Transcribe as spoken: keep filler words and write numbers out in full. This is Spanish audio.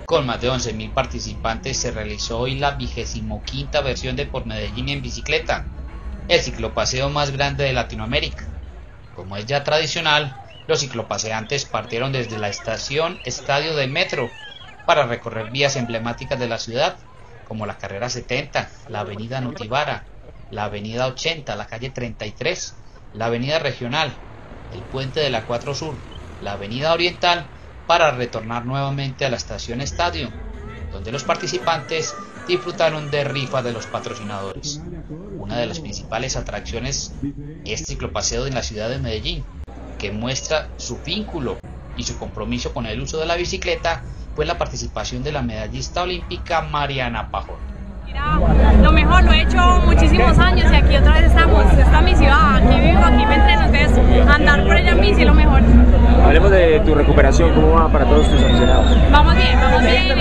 Con más de once mil participantes se realizó hoy la vigésimo quinta versión de Por Medellín en bicicleta, el ciclopaseo más grande de Latinoamérica. Como es ya tradicional, los ciclopaseantes partieron desde la estación Estadio de Metro para recorrer vías emblemáticas de la ciudad, como la carrera setenta, la avenida Nutibara, la avenida ochenta, la calle treinta y tres, la avenida Regional, el puente de la cuatro Sur, la avenida Oriental, para retornar nuevamente a la estación Estadio, donde los participantes disfrutaron de rifa de los patrocinadores. Una de las principales atracciones es el ciclopaseo en la ciudad de Medellín, que muestra su vínculo y su compromiso con el uso de la bicicleta, pues la participación de la medallista olímpica Mariana Pajón. Lo mejor, lo he hecho muchísimos años y aquí otra vez estamos, esta es mi ciudad, aquí vivo, aquí me entreno, entonces andar por ella en bici es lo mejor. Hablemos de tu recuperación, ¿cómo va para todos tus aficionados? Vamos bien, vamos bien,